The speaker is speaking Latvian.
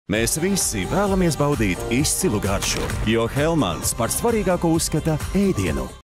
Mēs visi vēlamies baudīt izcilu garšu, jo Helmans par svarīgāko uzskata ēdienu.